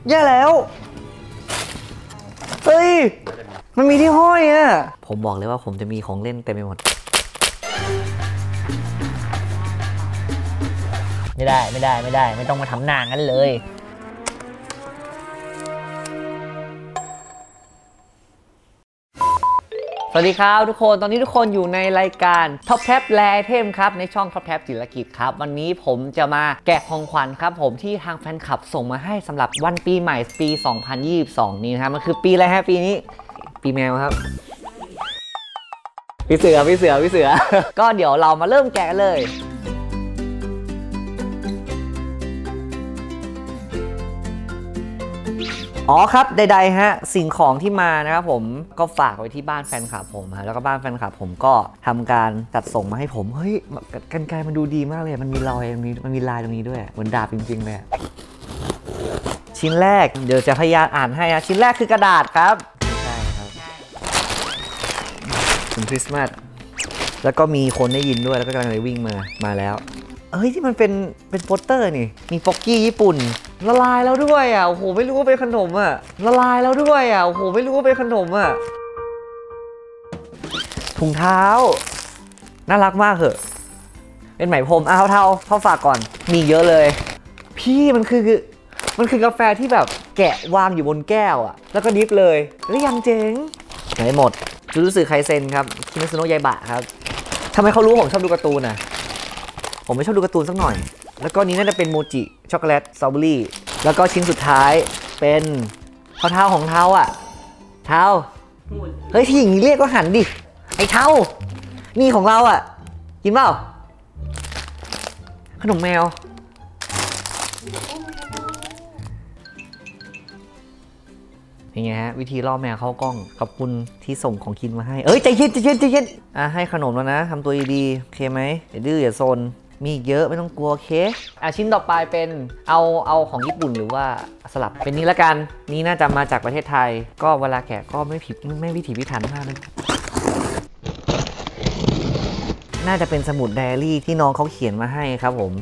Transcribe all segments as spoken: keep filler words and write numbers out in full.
แย่แล้วเฮ้ยมันมีที่ห้อยอ่ะผมบอกเลยว่าผมจะมีของเล่นเต็มไปหมดไม่ได้ไม่ได้ไม่ได้ไม่ต้องมาทำหน้างั้นเลยสวัสดีครับทุกคนตอนนี้ทุกคนอยู่ในรายการ Top Tab แลไอเทมครับในช่อง Top Tab จิรกิจครับวันนี้ผมจะมาแกะของขวัญครับผมที่ทางแฟนคลับส่งมาให้สำหรับวันปีใหม่ปีสองพันยี่สิบสองนี้นะครับมันคือปีอะไรฮะปีนี้ปีแมวครับพี่เสือพี่เสือพี่เสือ ก็เดี๋ยวเรามาเริ่มแกะกันเลยอ๋อครับใดๆฮะสิ่งของที่มานะครับผมก็ฝากไว้ที่บ้านแฟนคลับผมฮะแล้วก็บ้านแฟนคลับผมก็ทำการจัดส่งมาให้ผมเฮ้ยกรรไกรมันดูดีมากเลยมันมีรอยมันมีมันมีลายตรงนี้ด้วยเหมือนดาบจริงๆเลยชิ้นแรกเดี๋ยวจะพยายามอ่านให้นะชิ้นแรกคือกระดาษครับใช่ครับเป็นคริสต์มาสแล้วก็มีคนได้ยินด้วยแล้วก็กำลังเลยวิ่งมามาแล้วเฮ้ยที่มันเป็นเป็นโปสเตอร์นี่มีป๊อกกี้ญี่ปุ่นละลายแล้วด้วยอ่ะโอ้โหไม่รู้ว่าเป็นขนมอ่ะละลายแล้วด้วยอ่ะโอ้โหไม่รู้ว่าเป็นขนมอ่ะถุงเท้าน่ารักมากเหอะเป็นไหมพรมอ้าวเท้าเข้าฝากก่อนมีเยอะเลยพี่มันคือมันคือกาแฟที่แบบแกะวางอยู่บนแก้วอ่ะแล้วก็ดิฟเลยแล้วยังเจ๋งไหนหมดจูรุสึไคเซ็นครับคิมิซุโนะยายบะครับทำไมเขารู้ผมชอบดูการ์ตูนอ่ะผมไม่ชอบดูการ์ตูนสักหน่อยแล้วก็นี้น่าจะเป็นโมจิช็อกโกแลตสตรอเบอรี่แล้วก็ชิ้นสุดท้ายเป็นเท้าเท้าของเท้าอ่ะเท้าเฮ้ยที่อย่างนี้เรียกก็หันดิไอ้เท้านี่ของเราอ่ะกินเปล่าขนมแมวยังไงฮะวิธีล่อแมวเข้ากล้องขอบคุณที่ส่งของกินมาให้เอ้ยใจเย็นใจเย็นใจเย็นอ่ะให้ขนมแล้วนะทำตัวดีๆโอเคไหมอย่าดื้ออย่าซนมีเยอะไม่ต้องกลัวโอเคอ่ะชิ้นต่อไปเป็นเอาเอาของญี่ปุ่นหรือว่าสลับเป็นนี้ละกันนี่น่าจะมาจากประเทศไทยก็เวลาแกะก็ไม่ผิดไม่พิถีพิถันมากนะน่าจะเป็นสมุดไดอารี่ที่น้องเขาเขียนมาให้ครับผม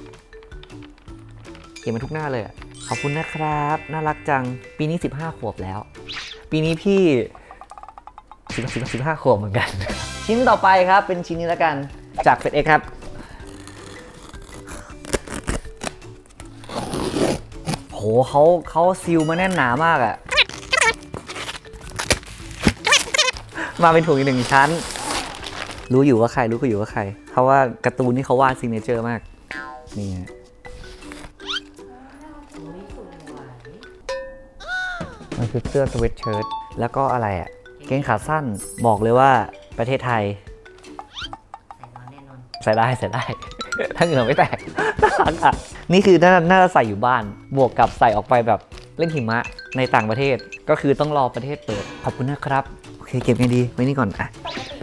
เขียนมาทุกหน้าเลยขอบคุณนะครับน่ารักจังปีนี้สิบห้าขวบแล้วปีนี้พี่สิบสิบห้าขวบเหมือนกันชิ้นต่อไปครับเป็นชิ้นนี้ละกันจากเฟซเอ็กครับโหเขาเขาซีลมาแน่นหนามากอะมาเป็นถุงอีกหนึ่งชั้นรู้อยู่ว่าใครรู้ก็อยู่ว่าใครเพราะว่าการ์ตูนนี่เขาวาดซิกเนเจอร์มากนี่ไงมันคือเสื้อสเวตเชิ้ตแล้วก็อะไรอะเกงขาสั้นบอกเลยว่าประเทศไทยใส่ได้ใส่ได้ถ้าเหงื่อไม่แตกนี่คือน่าน่าจะใส่อยู่บ้านบวกกับใส่ออกไปแบบเล่นหิมะในต่างประเทศก็คือต้องรอประเทศเปิดขอบคุณนะครับโอเคเก็บไงดีไว้นี่ก่อนอ่ะ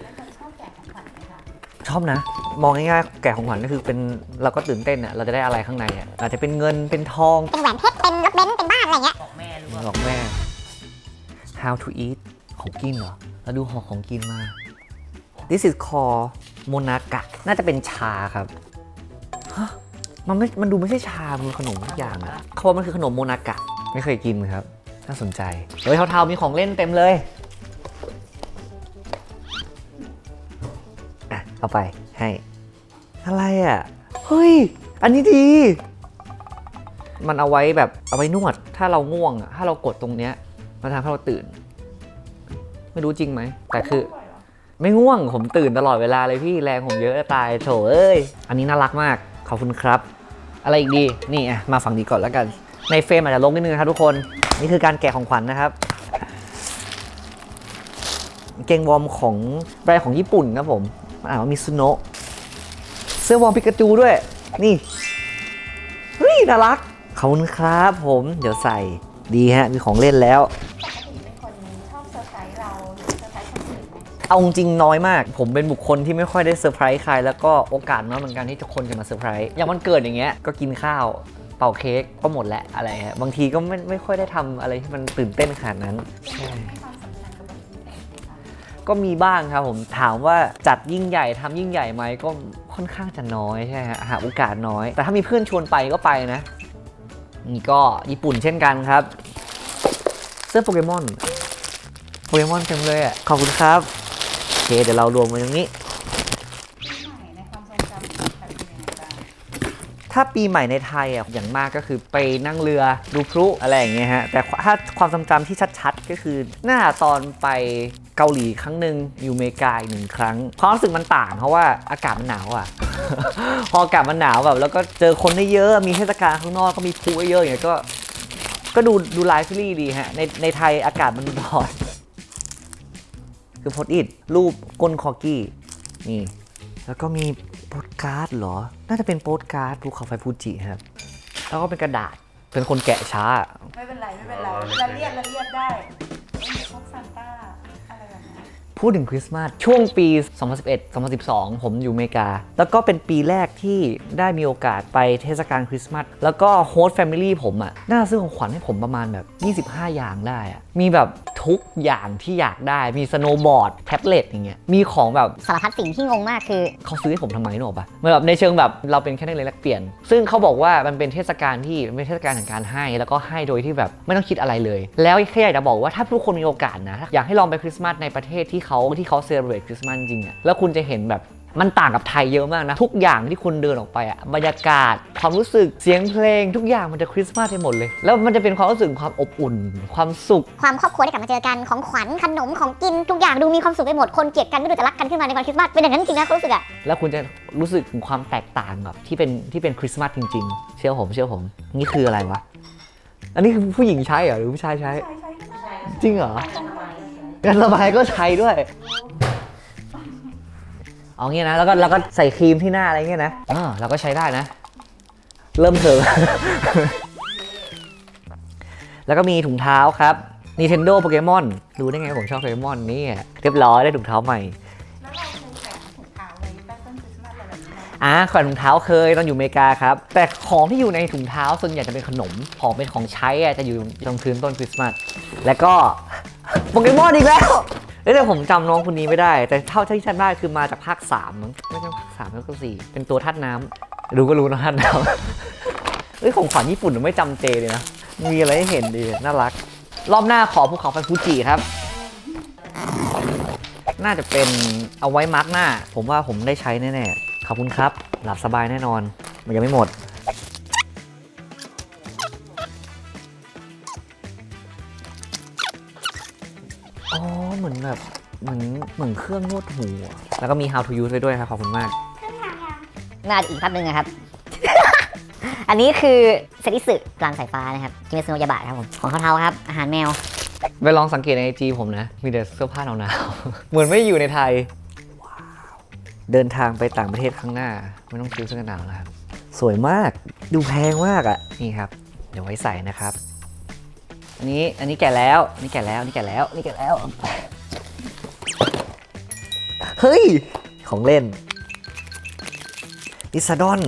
ชอบนะมองง่ายๆแกะของขวัญก็คือเป็นเราก็ตื่นเต้นอ่ะเราจะได้อะไรข้างในอ่ะอาจจะเป็นเงินเป็นทองเป็นแหวนเพชรเป็นรถเบนซ์เป็นบ้านอะไรเงี้ยบอกแม่รู้บอกแม่ how to eat ของกินเหรอแล้วดูห่อของกินมา this is called โมนากะน่าจะเป็นชาครับมันไม่มันดูไม่ใช่ชามันขนมทุกอย่างอะเขาว่ามันคือขนมโมนากะไม่เคยกินครับน่าสนใจเฮ้ยเทาๆมีของเล่นเต็มเลยอ่ะเอาไปให้อะไรอ่ะเฮ้ยอันนี้ดีมันเอาไว้แบบเอาไว้นวดถ้าเราง่วงถ้าเรากดตรงเนี้ยมันทำให้เราตื่นไม่รู้จริงไหมแต่คือไม่ง่วงผมตื่นตลอดเวลาเลยพี่แรงผมเยอะตายโถเอ้ยอันนี้น่ารักมากขอบคุณครับอะไรอีกดีนี่อ่ะมาฝั่งนี้ก่อนแล้วกันในเฟรมอาจจะลงนิดนึงครับทุกคนนี่คือการแกะของขวัญนะครับเกงวอร์มของแบรนด์ของญี่ปุ่นครับผมอ่านว่ามิซุโนะเสื้อวอร์มปิกาจูด้วยนี่เฮ้ยน่ารักขอบคุณครับผมเดี๋ยวใส่ดีฮะมีของเล่นแล้วเอาจริงน้อยมากผมเป็นบุคคลที่ไม่ค่อยได้เซอร์ไพรส์ใครแล้วก็โอกาสน้อยเหมือนกันที่ทุกคนจะมาเซอร์ไพรส์อย่างวันเกิดอย่างเงี้ยก็กินข้าวเป่าเค้กก็หมดแล้วอะไรฮะบางทีก็ไม่ไม่ค่อยได้ทำอะไรที่มันตื่นเต้นขนาดนั้นก็มีบ้างครับผมถามว่าจัดยิ่งใหญ่ทำยิ่งใหญ่ไหมก็ค่อนข้างจะน้อยใช่ฮะหาโอกาสน้อยแต่ถ้ามีเพื่อนชวนไปก็ไปนะนี่ก็ญี่ปุ่นเช่นกันครับเสื้อโปเกมอนโปเกมอนเต็มเลยอ่ะขอบคุณครับโอเคเดี๋ยวเรารวมมาตรงนี้ถ้าปีใหม่ในไทยอ่ะอย่างมากก็คือไปนั่งเรือดูพลุอะไรอย่างเงี้ยฮะแต่ถ้าความทรงจำที่ชัดๆก็คือหน้าตอนไปเกาหลีครั้งหนึ่งอยู่อเมริกาอีกหนึ่งครั้งความรู้สึกมันต่างเพราะว่าอากาศมันหนาวอ่ะ พออากาศมันหนาวแบบแล้วก็เจอคนได้เยอะมีเทศกาลข้างนอกก็มีพลุเยอะอย่างเงี้ยก็ก็ดูดูไลฟ์ซีรีส์ดีฮะในในไทยอากาศมันร้อนคือโพสต์อิทรูปก้นคอกี้นี่แล้วก็มีโปสการ์ดเหรอน่าจะเป็นโปสการ์ดภูเขาไฟฟูจิครับแล้วก็เป็นกระดาษเป็นคนแกะช้าไม่เป็นไรไม่เป็นไรละเลียดละเลียดได้พวกซานต้าอะไรแบบนี้พูดถึงคริสต์มาสช่วงปี สองพันสิบเอ็ด สองพันสิบสอง ผมอยู่อเมริกาแล้วก็เป็นปีแรกที่ได้มีโอกาสไปเทศกาลคริสต์มาสแล้วก็โฮสต์แฟมิลี่ผมอ่ะน่าซื้อของขวัญให้ผมประมาณแบบยี่สิบห้าอย่างได้อ่ะมีแบบทุกอย่างที่อยากได้มีสโนว์บอร์ดแท็บเล็ตอย่างเงี้ยมีของแบบสารพัดสิ่งที่งงมากคือเขาซื้อให้ผมทำไมนึกออกปะเหมือนแบบในเชิงแบบเราเป็นแค่นักเรียนแลกเปลี่ยนซึ่งเขาบอกว่ามันเป็นเทศกาลที่เป็นเทศกาลแห่งการให้แล้วก็ให้โดยที่แบบไม่ต้องคิดอะไรเลยแล้วแค่อยากจะบอกว่าถ้าทุกคนมีโอกาสนะอยากให้ลองไปคริสต์มาสในประเทศที่เขาที่เขาเซเลบเรตคริสต์มาสจริงอ่ะแล้วคุณจะเห็นแบบมันต่างกับไทยเยอะมากนะทุกอย่างที่คุณเดินออกไปอ่ะบรรยากาศความรู้สึกเสียงเพลงทุกอย่างมันจะคริสต์มาสไปหมดเลยแล้วมันจะเป็นความรู้สึกความอบอุ่นความสุขความครอบครัวได้กลับมาเจอกันของขวัญขนมของกินทุกอย่างดูมีความสุขไปหมดคนเกลียดกันก็ดูจะรักกันขึ้นมาในวันคริสต์มาสเป็นอย่างนั้นจริงนะรู้สึกอ่ะแล้วคุณจะรู้สึกถึงความแตกต่างแบบที่เป็นที่เป็นคริสต์มาสจริงๆเชื่อผมเชื่อผมนี่คืออะไรวะอันนี้คือผู้หญิงใช้เหรอหรือผู้ชายใช้จริงเหรอการระบายก็ใช้ด้วยเอางี้นะแล้วก็แล้วก็ใส่ครีมที่หน้าอะไรเงี้ยนะอ่าเราก็ใช้ได้นะเริ่มเถอะ แล้วก็มีถุงเท้าครับ Nintendo Pokemon รู้ได้ไงผมชอบ Pokemon นี่เรียบร้อยได้ถุงเท้าใหม่แล้วเราเคยใส่ถุงเท้าไว้ใต้ต้นคริสต์มาสอะไรแบบนี้อ่าแขวนถุงเท้าเคยตอนอยู่อเมริกาครับแต่ของที่อยู่ในถุงเท้าส่วนใหญ่จะเป็นขนมของเป็นของใช้จะอยู่ตรงพื้นต้นคริสต์มาสแล้วก็โปเกมอนอีกแล้วแต่ผมจำน้องคนนี้ไม่ได้แต่เท่าที่ฉันได้คือมาจากภาคสามมั้งไม่ใช่ภาคสามแล้วก็สี่เป็นตัวธาตุน้ำรู้ก็รู้นะธาตุน้ำเฮ้ยของขวัญญี่ปุ่นไม่จำเจเลยนะมีอะไรให้เห็นดีน่ารักรอบหน้าขอภูเขาไฟฟูจิครับน่าจะเป็นเอาไว้มาร์กหน้าผมว่าผมได้ใช้แน่ๆขอบคุณครับหลับสบายแน่นอนมันยังไม่หมดอ๋อเหมือนแบบเหมือนเหมือนเครื่องนวดหูแล้วก็มี how to use ไปด้วยครับขอบคุณมากน่าจะอีกแป๊บนึงนะครับ อันนี้คือเซริสึกลางสายฟ้านะครับกิเมซุโนะยาบะครับผมของเขาเทาครับอาหารแมวไปลองสังเกตในไอจีผมนะมีแต่เสื้อผ้าหนาวๆเหมือนไม่อยู่ในไทยว้าวเดินทางไปต่างประเทศข้างหน้าไม่ต้องซื้อเสื้อกันหนาวแล้วครับสวยมากดูแพงมากอ่ะนี่ครับเดี๋ยวไว้ใส่นะครับอันนี้อันนี้แก่แล้วนี่แก่แล้วนี่แก่แล้วนี่แก่แล้วเฮ้ยของเล่นอิซาดอน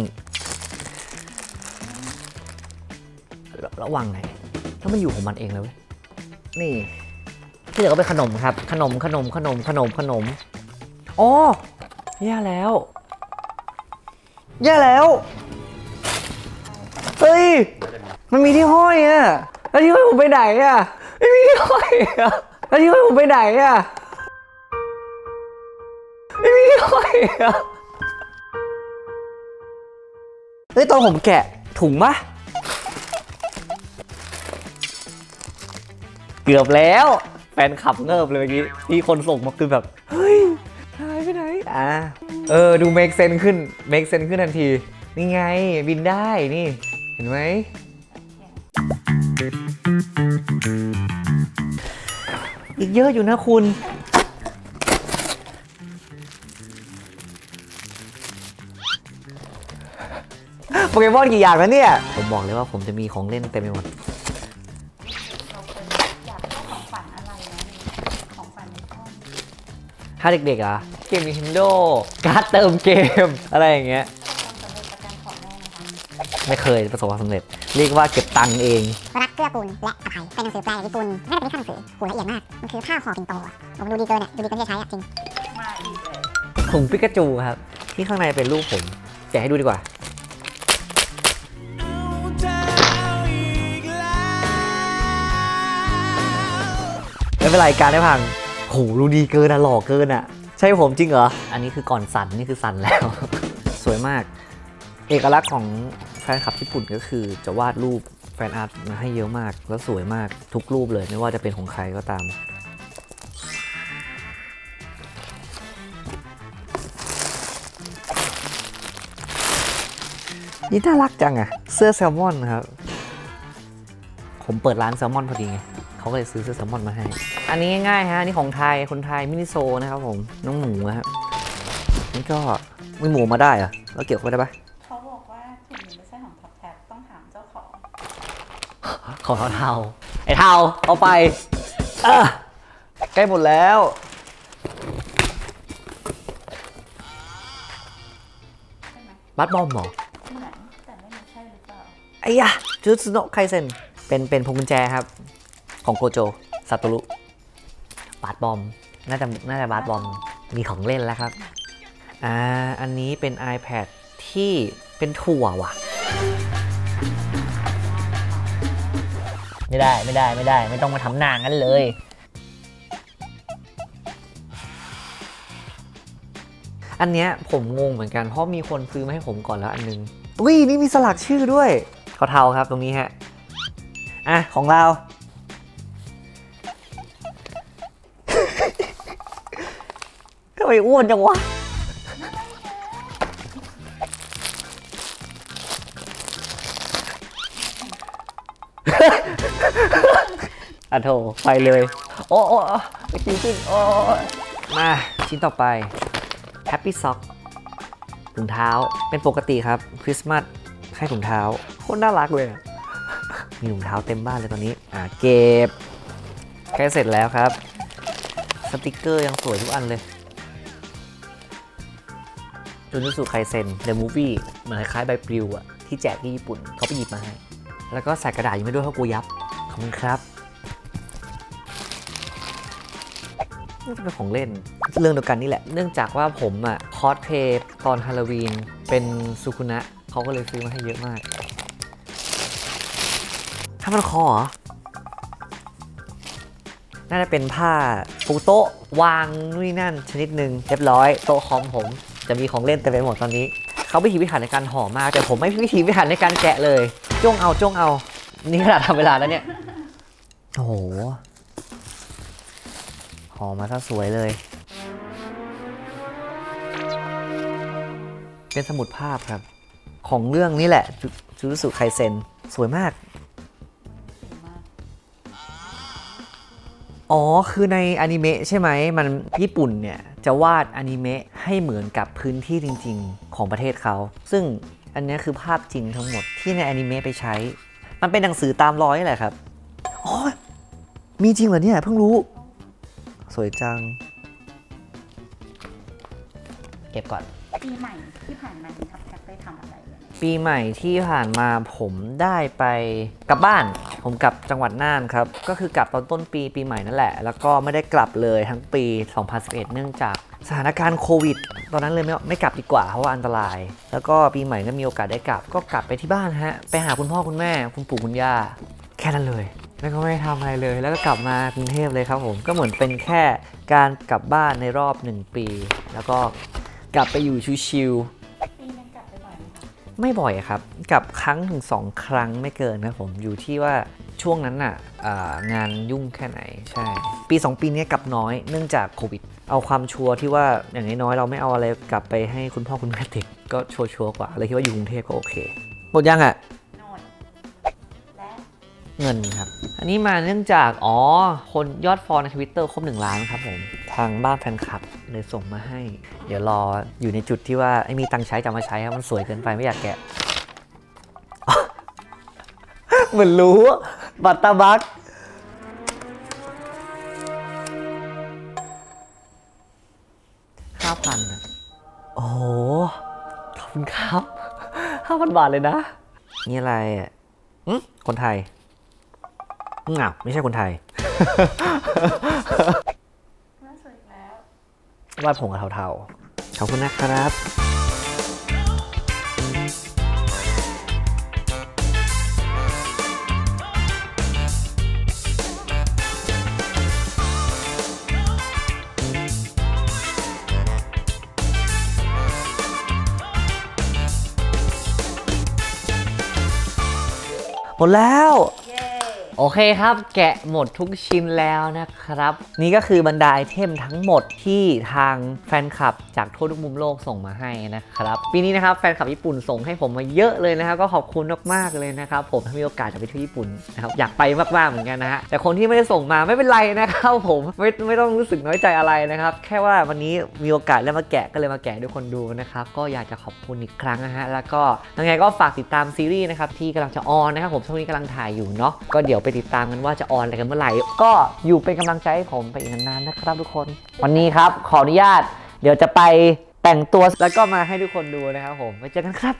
ระวังไงถ้ามันอยู่ของมันเองเลยเว้ยนี่ที่เหลือก็เป็นขนมครับขนมขนมขนมขนมขนมอ๋อแย่แล้วแย่แล้วเฮ้ยมันมีที่ห้อยอ่ะแล้วที่ห้อยผมไปไหนอ่ะไม่มีที่ห้อยอ่ะแล้วที่ห้อยผมไปไหนอ่ะไม่มีที่ห้อยอ่ะเฮ้ยตอนผมแกะถุงปะเกือบแล้วแฟนขับเงิบเลยเมื่อกี้ที่คนส่งมาคือแบบเฮ้ยหายไปไหนอ่ะเออดูเมคเซนขึ้นเมคเซนขึ้นทันทีนี่ไงบินได้นี่เห็นไหมอีกเยอะอยู่นะคุณโปเกมอนกี่อย่างแล้วเนี่ยผมบอกเลยว่าผมจะมีของเล่นเต็มไปหมดถ้าเด็กๆอ่ะเกม Nintendo การ์ดเติมเกมอะไรอย่างเงี้ยไม่เคยประสบความสำเร็จเรียกว่าเก็บตังค์เองรักเกื้อกูลและอภัยเป็นหนังสือแปลจากญี่ปุ่นน่าจะเป็นหนังสือหูละเอียดมากมันคือผ้าห่อปิ่นโตอ่ะผมดูดีเกินอ่ะดูดีเกินที่จะใช้อ่ะจริงมาอีกเลยถุงปิกาจูครับที่ข้างในเป็นรูปผมแกะให้ดูดีกว่าเป็นไรการได้พังโหรู้ดีเกินอะหล่อเกินอะใช่ผมจริงเหรออันนี้คือก่อนสั่นนี่คือสั่นแล้ว สวยมากเอกลักษณ์ของแฟนคลับญี่ปุ่นก็คือจะวาดรูปแฟนอาร์ตมาให้เยอะมากแล้วสวยมากทุกรูปเลยไม่ว่าจะเป็นของใครก็ตามนี่น่ารักจังอะเสื้อแซลมอนครับผมเปิดร้านแซลมอนพอดีไงเขาก็เลยซื้อเสื้อแซลมอนมาให้อันนี้ง่ายๆฮะอันนี้ของไทยคนไทยมินิโซนะครับผมน้องหมูนะครับนี่ก็มีหมูมาได้เหรอเราเก็บไว้ได้ปะเขาบอกว่าถุงนี้ไม่ใช่ของท็อปแท็บต้องถามเจ้าของของเทาเทาไอ้เทาเอาไปเออใกล้หมดแล้วบัตบอมหรอเหมือนแต่ไม่ใช่หรือเปล่าไอ้ยะจูซุโนะไคเซ็นเป็นเป็นพวงกุญแจครับของโกโจซาโตรุบาสบอมน่าจะน่าจะบาสบอมมีของเล่นแล้วครับอ่าอันนี้เป็น iPad ที่เป็นถั่วว่ะไม่ได้ไม่ได้ไม่ได้ไม่ต้องมาทำหน้างั้นเลยอันเนี้ยผมงงเหมือนกันเพราะมีคนซื้อมาให้ผมก่อนแล้วอันนึงอุ้ยนี่มีสลักชื่อด้วยเทาๆครับตรงนี้ฮะอ่ะของเราทำไมอ้วนจังวะอ่ะโถไปเลยโอ้โอ้ไปคิวขึ้นโอ้มาชิ้นต่อไป Happy Sock ถุงเท้าเป็นปกติครับคริสต์มาสให้ถุงเท้าโคตรน่ารักเลยมีถุงเท้าเต็มบ้านเลยตอนนี้อ่ะเก็บใกล้เสร็จแล้วครับสติกเกอร์ยังสวยทุกอันเลยจูจูสุไคเซ็น The Movie เหมือนคล้ายๆใบปลิวอะที่แจกที่ญี่ปุ่นเขาไปหยิบมาให้แล้วก็ใส่กระดาษยังไม่ด้วยเพราะกูยับขอบคุณครับนี่จะเป็นของเล่นเรื่องเดียวกันนี่แหละเนื่องจากว่าผมอะคอสเพลย์ตอนฮาโลวีนเป็นซูคุนะเขาก็เลยซื้อมาให้เยอะมากถ้ามันคอเหรอน่าจะเป็นผ้าปูโต๊ะวางนู่นนี่นั่นชนิดหนึ่งเรียบร้อยโต๊ะคอมผมจะมีของเล่นเต็มไปหมดตอนนี้เขาพิถีพิถันในการห่อมากแต่ผมไม่พิถีพิถันในการแกะเลยจ้องเอาจ้องเอานี่ขนาดทำเวลาแล้วเนี่ยโอ้โหห่อมาซะสวยเลยเป็นสมุดภาพครับของเรื่องนี้แหละจูจูสุไคเซ็นสวยมากอ๋อคือในอนิเมะใช่ไหมมันญี่ปุ่นเนี่ยจะวาดอนิเมะให้เหมือนกับพื้นที่จริงๆของประเทศเขาซึ่งอันนี้คือภาพจริงทั้งหมดที่ในอนิเมะไปใช้มันเป็นหนังสือตามรอยนี่แหละครับอ๋อมีจริงเหรอเนี่ยเพิ่งรู้สวยจังเก็บก่อนปีใหม่ที่ผ่านมาท็อปแท็บไปทำอะไรปีใหม่ที่ผ่านมาผมได้ไปกลับบ้านผมกลับจังหวัดน่านครับก็คือกลับตอนต้นปีปีใหม่นั่นแหละแล้วก็ไม่ได้กลับเลยทั้งปีสองพันสิบเอ็ดเนื่องจากสถานการณ์โควิดตอนนั้นเลยไม่ไม่กลับดีกว่าเพราะว่าอันตรายแล้วก็ปีใหม่ก็มีโอกาสได้กลับก็กลับไปที่บ้านฮะไปหาคุณพ่อคุณแม่คุณปู่คุณย่าแค่นั้นเลยแล้วก็ไม่ทำอะไรเลยแล้วก็กลับมากรุงเทพเลยครับผมก็เหมือนเป็นแค่การกลับบ้านในรอบหนึ่งปีแล้วก็กลับไปอยู่ชิวๆไม่บ่อยครับกลับครั้งถึงสองครั้งไม่เกินนะผมอยู่ที่ว่าช่วงนั้นน่ะงานยุ่งแค่ไหนใช่ปีสองปีนี้กลับน้อยเนื่องจากโควิดเอาความชัวร์ที่ว่าอย่างน้อยๆเราไม่เอาอะไรกลับไปให้คุณพ่อคุณแม่ติดก็ชัวร์ๆกว่าเลยคิดว่าอยู่กรุงเทพก็โอเคหมดยังอ่ะเงินครับอันนี้มาเนื่องจากอ๋อคนยอดฟอลใน ทวิตเตอร์ ครบหนึ่งล้านครับผมทางบ้านแฟนคลับเลยส่งมาให้เดี๋ยวรออยู่ในจุดที่ว่าไอ้มีตังค์ใช้จะมาใช้ครับมันสวยเกินไปไม่อยากแกะ เหมือนรู้บัตตาบักห้าพันโอ้โหขอบคุณครับห้าพันบาทเลยนะนี่อะไรอ่ะคนไทยอ้าวไม่ใช่คนไทยน่าสวยแล้ววาดผมกับเทาๆขอบคุณนะครับหมดแล้วเย้โอเคครับแกะหมดทุกชิ้นแล้วนะครับ นี่ก็คือบรรดาไอเทมทั้งหมดที่ทางแฟนคลับจากทั่วทุกมุมโลกส่งมาให้นะครับปีนี้นะครับแฟนคลับญี่ปุ่นส่งให้ผมมาเยอะเลยนะครับก็ขอบคุณมากๆเลยนะครับผมถ้ามีโอกาสจะไปที่ญี่ปุ่นนะครับอยากไปมากๆเหมือนกันนะฮะแต่คนที่ไม่ได้ส่งมาไม่เป็นไรนะครับผมไม่ไม่ต้องรู้สึกน้อยใจอะไรนะครับแค่ว่าวันนี้มีโอกาสได้มาแกะก็เลยมาแกะด้วยคนดูนะครับก็อยากจะขอบคุณอีกครั้งนะฮะแล้วก็ยังไงก็ฝากติดตามซีรีส์นะครับที่กำลังจะออนนะครับผมช่วงนี้กำลังถ่ายอยู่เนาะก็เดี๋ยวไปติดตามกันว่าจะออนอะไรกันเมื่อไหร่ก็อยู่เป็นกำลังใจให้ผมไปอีกนานๆนะครับทุกคนวันนี้ครับขออนุญาตเดี๋ยวจะไปแต่งตัวแล้วก็มาให้ทุกคนดูนะครับผมไว้เจอกันครับ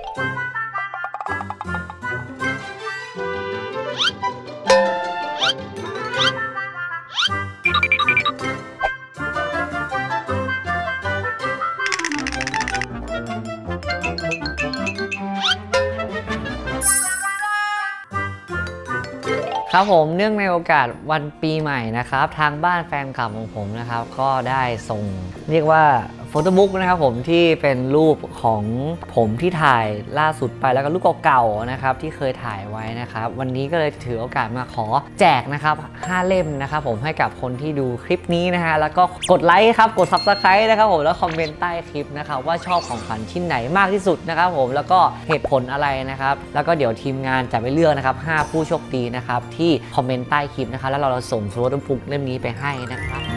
ครับผมเนื่องในโอกาสวันปีใหม่นะครับทางบ้านแฟนคลับของผมนะครับก็ได้ส่งเรียกว่าโฟโต้บุ๊กนะครับผมที่เป็นรูปของผมที่ถ่ายล่าสุดไปแล้วก็รูปเก่าๆนะครับที่เคยถ่ายไว้นะครับวันนี้ก็เลยถือโอกาสมาขอแจกนะครับห้าเล่มนะครับผมให้กับคนที่ดูคลิปนี้นะฮะแล้วก็กดไลค์ครับกด ซับสไครบ์ นะครับผมแล้วคอมเมนต์ใต้คลิปนะครับว่าชอบของขวัญชิ้นไหนมากที่สุดนะครับผมแล้วก็เหตุผลอะไรนะครับแล้วก็เดี๋ยวทีมงานจะไปเลือกนะครับห้าผู้โชคดีนะครับที่คอมเมนต์ใต้คลิปนะครับแล้วเราส่งโฟโต้บุ๊กเล่มนี้ไปให้นะครับ